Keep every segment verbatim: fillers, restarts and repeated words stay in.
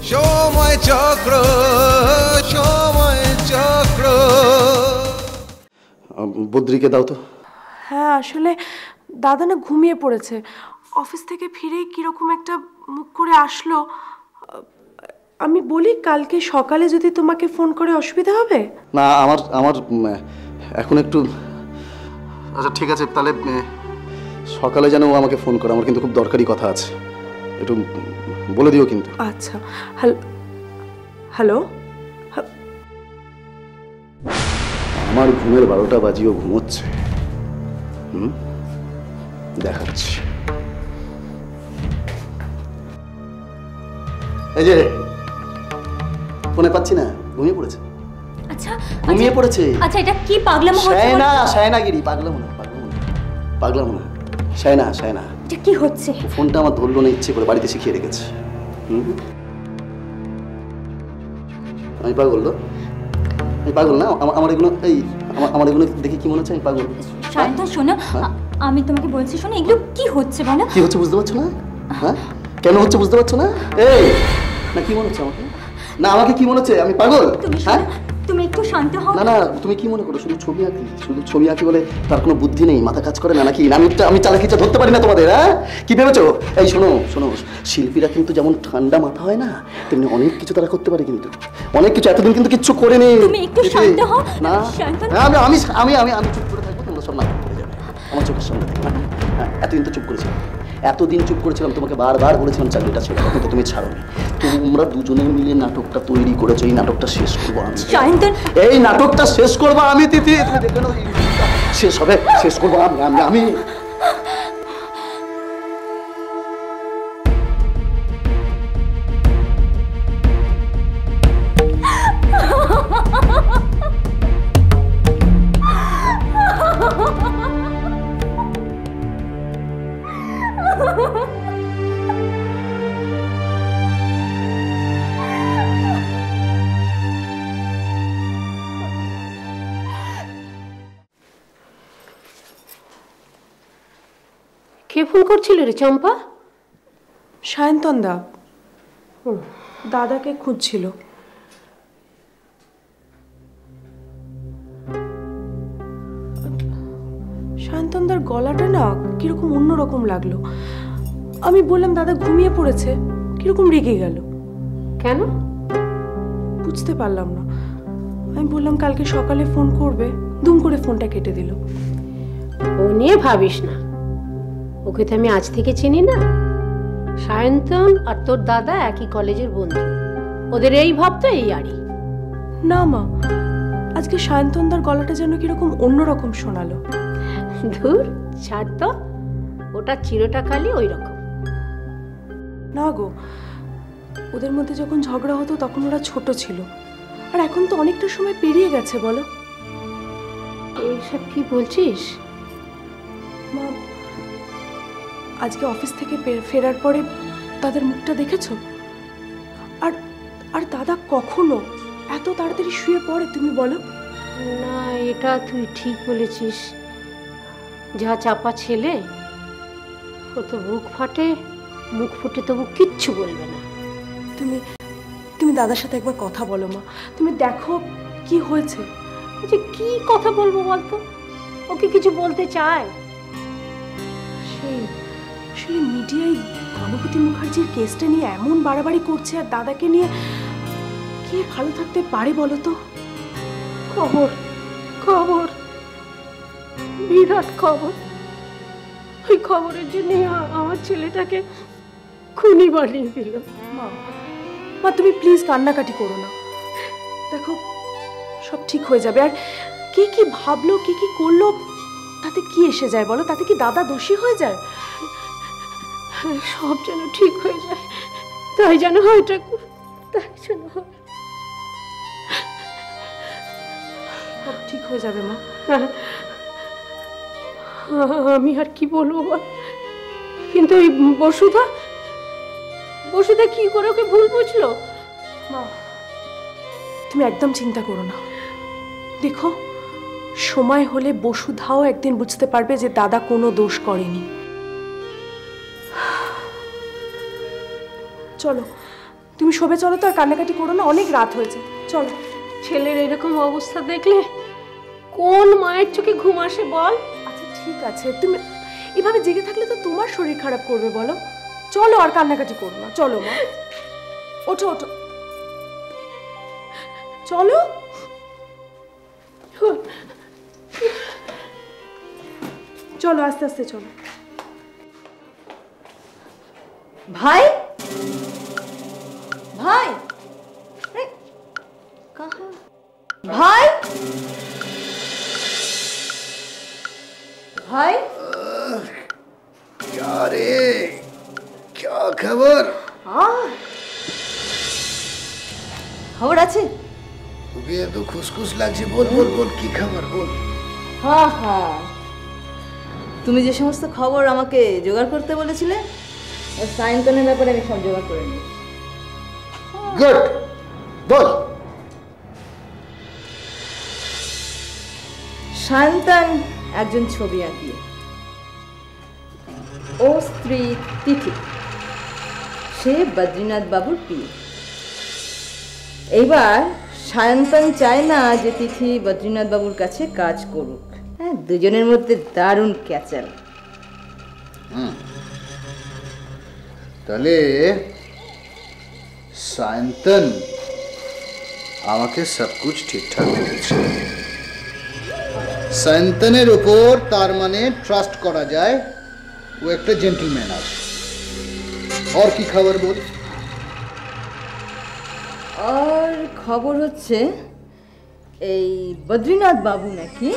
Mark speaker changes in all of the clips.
Speaker 1: সময় চক্র সময় চক্র।
Speaker 2: বদ্রিকে দাও তো।
Speaker 3: হ্যাঁ আসলে দাদা না ঘুমিয়ে পড়েছে, অফিস থেকে ফিরেই কিরকম একটা মুখ করে আসলো। আমি বলি কালকে সকালে যদি তোমাকে ফোন করে অসুবিধা হবে?
Speaker 2: না আমার আমার এখন একটু, আচ্ছা ঠিক আছে তাহলে সকালে যেন ও আমাকে ফোন করে, আমার কিন্তু খুব দরকারি কথা আছে, একটু বলে দিও কিন্তু।
Speaker 3: আচ্ছা। হ্যালো হ্যালো
Speaker 2: আমার ঘুমের বারোটা বাজিও ঘুমোচ্ছে। হুম দেখাচ্ছি। এই যে ফোনে পাচ্ছি না, ঘুমিয়ে পড়েছে।
Speaker 4: আচ্ছা
Speaker 2: ঘুমিয়ে পড়েছে।
Speaker 4: আচ্ছা এটা কি পাগলামো হচ্ছে?
Speaker 2: শায়না শায়নাগিরি, পাগলামো না পাগলামো না পাগলামো না শায়না শায়না।
Speaker 4: এটা কি হচ্ছে?
Speaker 2: ফোনটা আমার ধরলো না ইচ্ছে করে, বাড়িতে শিখিয়ে রেখেছে। হুম আমি পাগল তো, আমি পাগল না? আমার এগুলো এই আমার এগুলো দেখে কি মনে হচ্ছে আমি পাগল?
Speaker 4: শান্ত শোনো, আমি তোমাকে বলছি শোনো, এগুলো কি হচ্ছে বলো?
Speaker 2: কি হচ্ছে বুঝতে পারছো না? হ্যাঁ কেন হচ্ছে বুঝতে পারছো না? এই না কি মনে হচ্ছে আমাকে? না আমাকে কি মনে হচ্ছে আমি পাগল? হ্যাঁ
Speaker 4: তুমি একটু শান্ত হও।
Speaker 2: না না তুমি কি মনে করো শুধু ছবি আঁকি, শুধু ছবি আঁকি বলে তার কোনো বুদ্ধি নেই, মাথা কাজ করে না নাকি? আমি আমি চালাকিটা ধরতে পারি না তোমাদের? হ্যাঁ কি ভেবেছো? এই শোনো শোনো, শিল্পীরা কিন্তু যেমন ঠান্ডা মাথা হয় না, তেমনি অনেক কিছু তারা করতে পারে, কিন্তু অনেক কিছু। এতদিন কিন্তু কিচ্ছু করে নেই।
Speaker 4: তুমি একটু শান্ত হও
Speaker 2: না। আমি আমি আমি আমি আমি চুপ করে থাকবো, তোমরা সব না করে যাবে আমার চোখের সামনে থেকে। হ্যাঁ এতদিন তো চুপ করেছিলাম, এতদিন চুপ করেছিলাম, তোমাকে বারবার বলেছিলাম চাকরিটা ছেড়ে দাও, কিন্তু তুমি ছাড়োনি। তোমরা দুজনে মিলে নাটকটা তৈরি করেছো, এই নাটকটা শেষ করবো আমি। এই নাটকটা শেষ করবো আমি তিথি, তুমি দেখবে না শেষ হবে, শেষ করবো আমি আমি আমি
Speaker 5: কে ফোন করছিল রে চম্পা?
Speaker 3: সায়ন্তন দা দাদাকে খুঁজছিল। সায়ন্তনদার গলাটা না কিরকম অন্যরকম লাগলো। আমি বললাম দাদা ঘুমিয়ে পড়েছে, কিরকম রেগে গেল।
Speaker 5: কেন
Speaker 3: বুঝতে পারলাম না। আমি বললাম কালকে সকালে ফোন করবে, দুম করে ফোনটা কেটে দিল।
Speaker 5: ও নিয়ে ভাবিস না, ওকে তো আমি আজ থেকে চিনি না। সায়ন্তন আর তোর দাদা একই কলেজের বন্ধু, ওদের এই ভাব তো এই আরই।
Speaker 3: না মা, আজকে সায়ন্তনদার গলাটা যেন কিরকম অন্যরকম শোনালো।
Speaker 5: ধুর ছাড় তো, ওটা চিরটা খালি ওই রকম।
Speaker 3: না গো, ওদের মধ্যে যখন ঝগড়া হতো তখন ওরা ছোট ছিল, আর এখন তো অনেকটা সময় পেরিয়ে গেছে। বলো
Speaker 5: এইসব কি বলছিস?
Speaker 3: মা আজকে অফিস থেকে ফেরার পরে তাদের মুখটা দেখেছো? আর আর দাদা কখনো এত তাড়াতাড়ি শুয়ে পড়ে তুমি বলো?
Speaker 5: না এটা তুই ঠিক বলেছিস, যা চাপা ছেলে, ও তো বুক ফাটে, মুখ ফুটে তবু কিচ্ছু বলবে না।
Speaker 3: তুমি তুমি দাদার সাথে একবার কথা বলো মা, তুমি দেখো কি হয়েছে।
Speaker 5: যে কি কথা বলবো বলতো, ওকে কিছু বলতে চায়?
Speaker 3: সেই আসলে মিডিয়ায় গণপতি মুখার্জির কেসটা নিয়ে এমন বাড়াবাড়ি করছে, আর দাদাকে নিয়ে কে ভালো থাকতে পারে বলো তো?
Speaker 5: খবর খবর বিরাট খবর। ওই খবরের জন্য আমার ছেলেটাকে খুনি বানিয়ে দিল।
Speaker 3: মা মা তুমি প্লিজ কান্নাকাটি করো না, দেখো সব ঠিক হয়ে যাবে। আর কে কি ভাবলো কে কি করলো তাতে কি এসে যায় বলো? তাতে কি দাদা দোষী হয়ে যায়?
Speaker 5: সব যেন ঠিক হয়ে যায়, তাই যেন হয় ঠাকুর, তাই যেন হয়।
Speaker 3: সব ঠিক হয়ে যাবে মা।
Speaker 5: আমি আর কি বলবো বল, কিন্তু ওই বসুধা বসুধা কি করে ওকে ভুল বুঝলো?
Speaker 3: মা তুমি একদম চিন্তা করো না, দেখো সময় হলে বসুধাও একদিন বুঝতে পারবে যে দাদা কোনো দোষ করেনি। চলো তুমি শোবে চলো তো, আর কান্নাকাটি করো না, অনেক রাত হয়েছে, চলো।
Speaker 5: ছেলের এরকম অবস্থা দেখলে কোন মায়ের চোখে ঘুম আসে বল?
Speaker 3: আচ্ছা ঠিক আছে, তুমি এভাবে জেগে থাকলে তো তোমার শরীর খারাপ করবে, বলো। চলো আর কান্নাকাটি করো না, চলো মা, ওঠো ওঠো, চলো। চলো আস্তে আস্তে চলো।
Speaker 6: ভাই ভাই अरे, कहाँ? भाई भाई
Speaker 2: क्या रे, क्या खबर?
Speaker 6: हाँ খবর আছে?
Speaker 2: তোকে এত খুসখুস লাগছে, বল বল বল, কি খবর বল।
Speaker 6: হ্যাঁ হ্যাঁ, তুমি যে সমস্ত খবর আমাকে জোগাড় করতে বলেছিলে, সায়ন্তনের ব্যাপারে আমি সব জোগাড় করে নিয়েছি।
Speaker 2: গুড, বল।
Speaker 6: সায়ন্তন একজন ছবি আঁকি, ও স্ত্রী তিথি, সে বদ্রীনাথ বাবুর প্রিয়। এইবার সায়ন্তন চায় না যে তিথি বদ্রীনাথ বাবুর কাছে কাজ করুক। হ্যাঁ, দুজনের মধ্যে দারুণ ক্যাচাল।
Speaker 2: তাহলে সায়ন্তন আমাকে সব কুছ ঠিকঠাক বলেছে। সায়ন্তনের উপর তার মানে ট্রাস্ট করা যায়, ও একটা জেন্টলম্যান আছে। আর কি খবর বল।
Speaker 6: আর খবর হচ্ছে এই বদ্রীনাথ বাবু নাকি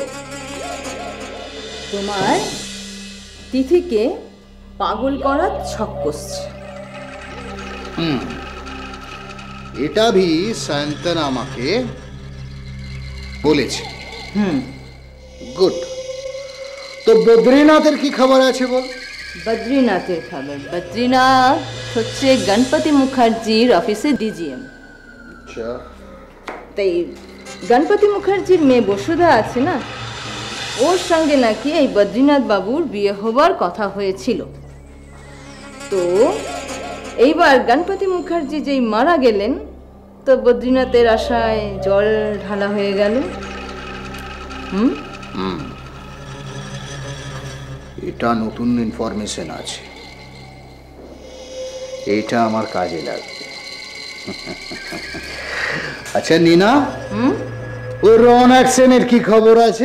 Speaker 6: তোমার তিথিকে পাগল করার ছক কষছে।
Speaker 2: হুম, এটা ভি সায়ন্তন আমাকে বলেছে।
Speaker 6: Hmm,
Speaker 2: good. তো বদ্রীনাথের কি খবর আছে বল।
Speaker 6: বদ্রীনাথের খবর, বদ্রীনাথ হচ্ছে গণপতি মুখার্জির অফিসে ডিজিএম।
Speaker 2: আচ্ছা,
Speaker 6: তাই গণপতি মুখার্জির মেয়ে বসুধা আছে না, ওর সঙ্গে নাকি এই বদ্রীনাথ বাবুর বিয়ে হবার কথা হয়েছিল। তো এইবার গণপতি মুখার্জি যেই মারা গেলেন, তো বদ্রীনাথের আশায় জল ঢালা হয়ে গেল। হুম,
Speaker 2: এটা নতুন ইনফরমেশন আছে, এটা আমার কাজে লাগবে। আচ্ছা নীনা, ও রৌনক সেনের কি খবর আছে?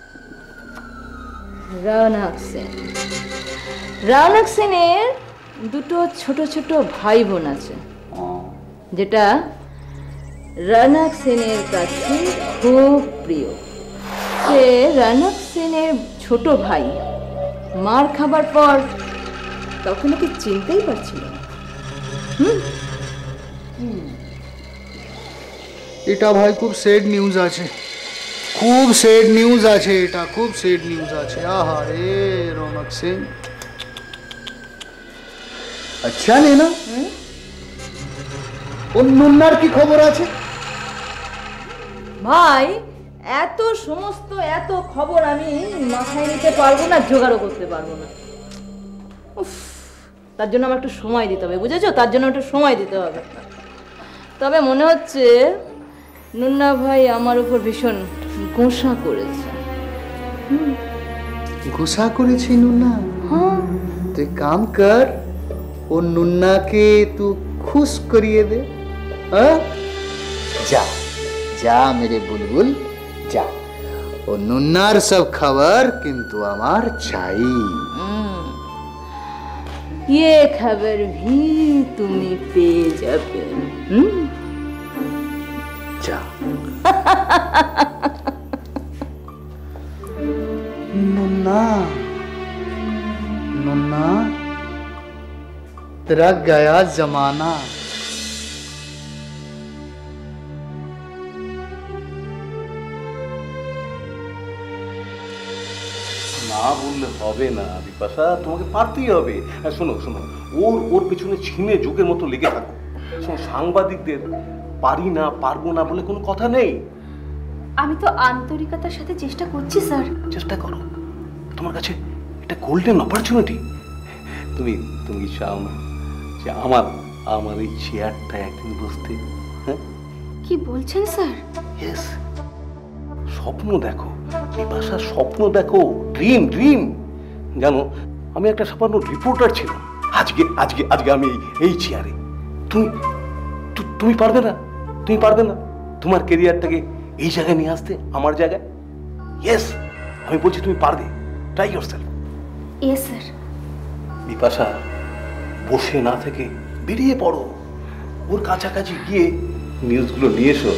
Speaker 6: রৌনক সেন, রৌনক সেনের দুটো ছোট ছোট ভাই বোন আছে, যেটা রৌনক সেনের কাছে খুব প্রিয়। সে রৌনক সেনের ছোট ভাই মার খাবার পর তখন ওকে চিনতেই পারছিল না।
Speaker 2: এটা ভাই খুব স্যাড নিউজ আছে, খুব স্যাড নিউজ আছে, এটা খুব স্যাড নিউজ আছে। আহা রে রৌনক সেন। আচ্ছা নীনা, ও নুন্নার কি খবর আছে?
Speaker 6: ভাই এত সমস্ত এত খবর আমি মাথায় নিতে পারবো না, জোগাড়ও করতে পারবো না। উফ, তার জন্য আমার একটু সময় দিতে হবে, বুঝেছো? তার জন্য একটু সময় দিতে হবে। তবে মনে হচ্ছে নুন্না ভাই আমার উপর ভীষণ গোসা করেছে।
Speaker 2: গুসা করেছি নুন্না?
Speaker 6: হ্যাঁ,
Speaker 2: তুই কাম কর, ও নুন্নাকে তু খুশ করিয়ে দে। হ্যাঁ, যা যা মেরে বুলবুল যা, ও নুন্নার সব খবর কিন্তু আমার চাই।
Speaker 6: ये खबर भी তুমি পেয়ে যাবে। হুম,
Speaker 2: যা। নুন্না নুন্ना तेरा गया जमाना।
Speaker 7: না বললে হবে না বিপাশা, তোমাকে পারতেই হবে। আর শোনো শোনো, ওর ওর পেছনে ছিনে যুগের মতো লেগে থাকো। শোনো, সাংবাদিকদের পারি না পারবো না বলে কোনো কথা নেই।
Speaker 4: আমি তো আন্তরিকতার সাথে চেষ্টা করছি স্যার।
Speaker 7: চেষ্টা করো, তোমার কাছে এটা গোল্ডেন অপরচুনিটি। তুমি তুমি চাও না যে আমার আমার এই চেয়ারটা একদিন বসতে? হ্যাঁ,
Speaker 4: কি বলছেন স্যার?
Speaker 7: ইয়েস, স্বপ্ন দেখো বিপাশা, স্বপ্ন দেখো, ড্রিম ড্রিম। জানো, আমি একটা সামান্য রিপোর্টার ছিলাম, আজকে আজকে আজকে আমি এই চেয়ারে। তুমি তুমি পারবে না, তুমি পারবে না তোমার কেরিয়ারটাকে এই জায়গায় নিয়ে আসতে, আমার জায়গায়? ইয়েস, আমি বলছি তুমি পারবে। Try yourself.
Speaker 4: Yes sir.
Speaker 7: Bipasha, বসে না থেকে বেরিয়ে পড়ো, ওর কাছাকাছি গিয়ে নিউজগুলো নিয়ে এসো।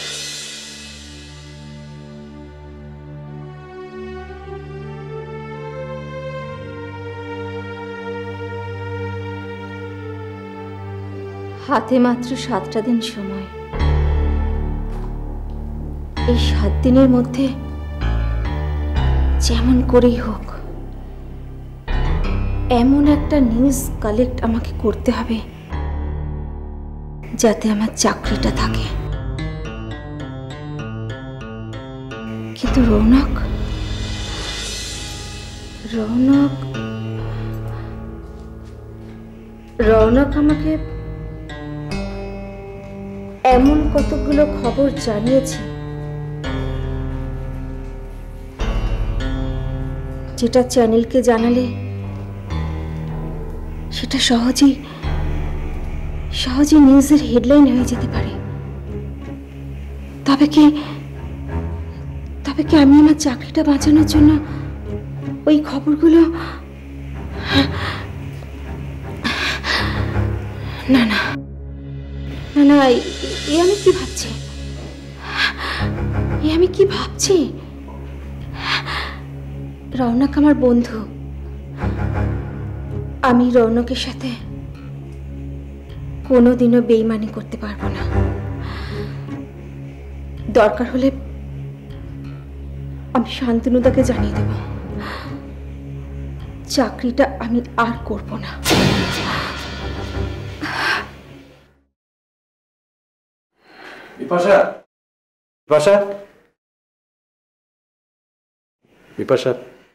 Speaker 6: হাতে মাত্র সাতটা দিন সময়। এই সাত দিনের মধ্যে যেমন করেই হোক এমন একটা নিউজ কালেক্ট আমাকে করতে হবে যাতে আমার চাকরিটা থাকে। কিন্তু রৌনক রৌনক রৌনক আমাকে এমন কতগুলো খবর জানিয়েছে যেটা চ্যানেলকে জানালে সেটা সহজেই সহজেই নিউজের হেডলাইন হয়ে যেতে পারে। তবে কি তবে কি আমি আমার চাকরিটা বাঁচানোর জন্য ওই খবরগুলো? না না না না, এ আমি কি ভাবছি এ আমি কি ভাবছি রৌনক আমার বন্ধু। আমি রৌনকের সাথে কোনোদিনও বেইমানি করতে পারবো না। দরকার হলে আমি শান্তনুদাকে জানিয়ে দেব চাকরিটা আমি আর করব না।
Speaker 8: বিপাশা, বিপাশা, বিপাশা,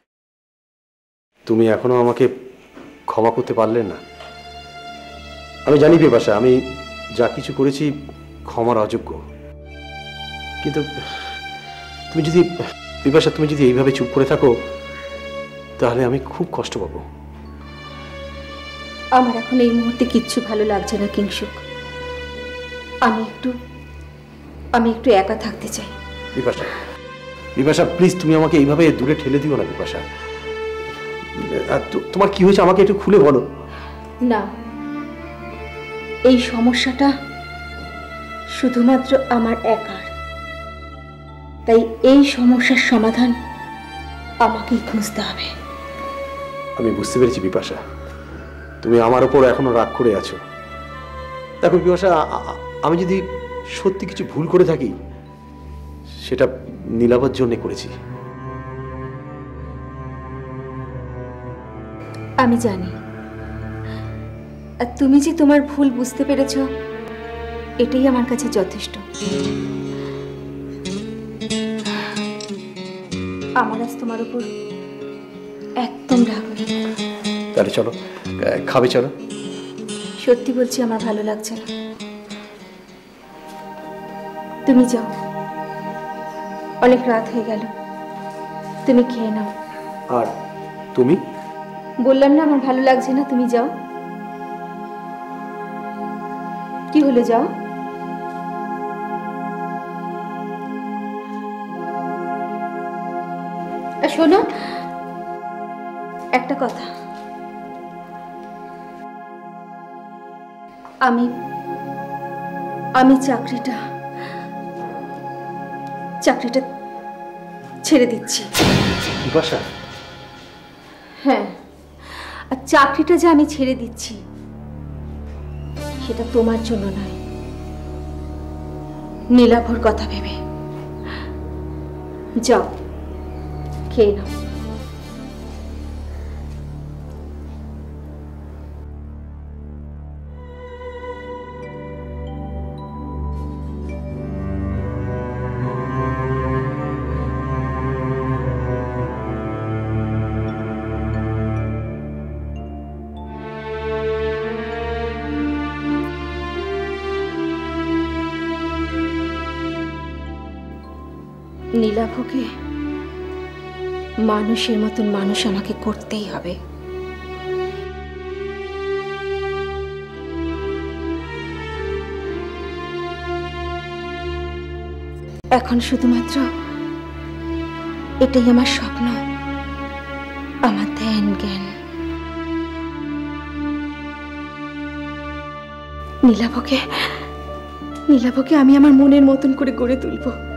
Speaker 8: তুমি এখনো আমাকে ক্ষমা করতে পারলে না। আমি জানি বিপাশা, আমি যা কিছু করেছি ক্ষমার অযোগ্য, কিন্তু তুমি যদি বিপাশা তুমি যদি এইভাবে চুপ করে থাকো তাহলে আমি খুব কষ্ট পাবো।
Speaker 6: আমার এখন এই মুহূর্তে কিচ্ছু ভালো লাগছে না কিংসুক। আমি একটু আমি একটু একা থাকতে চাই।
Speaker 8: বিপাশা, বিপাশা প্লিজ, তুমি আমাকে এইভাবে দূরে ঠেলে দিও না বিপাশা। তোমার কি হয়েছে আমাকে একটু খুলে বলো
Speaker 6: না। এই সমস্যাটা শুধুমাত্র আমার একার, তাই এই সমস্যার সমাধান আমাকেই খুঁজতে হবে।
Speaker 8: আমি বুঝতে পেরেছি বিপাশা, তুমি আমার ওপর এখনো রাগ করে আছো। দেখো বিপাশা, আমি যদি সত্যি কিছু ভুল করে থাকি সেটা নীলাবর জন্য করেছি।
Speaker 6: আমি জানি, আর তুমি যে তোমার ভুল বুঝতে পেরেছো এটাই আমার কাছে যথেষ্ট। আমার আজ তোমার উপর একদম রাগ নেই।
Speaker 8: তাহলে চলো, খাবে চলো।
Speaker 6: সত্যি বলছি আমার ভালো লাগছে না, তুমি যাও, অনেক রাত হয়ে গেল, তুমি খেয়ে নাও।
Speaker 8: আর তুমি?
Speaker 6: বললাম না আমার ভালো লাগছে না, তুমি যাও। কি হলো, যাও। শোনো একটা কথা, আমি আমি চাকরিটা চাকরিটা ছেড়ে দিচ্ছি।
Speaker 8: বিপাশা,
Speaker 6: হ্যাঁ, আর চাকরিটা যে আমি ছেড়ে দিচ্ছি সেটা তোমার জন্য নয়, নীলাভর কথা ভেবে। যাও, খেয়ে নাও। নীলাভকে মানুষের মতন মানুষ আমাকে করতেই হবে। এখন শুধুমাত্র এটাই আমার স্বপ্ন, আমার ধ্যান জ্ঞান। নীলাভকে নীলাভকে আমি আমার মনের মতন করে গড়ে তুলব।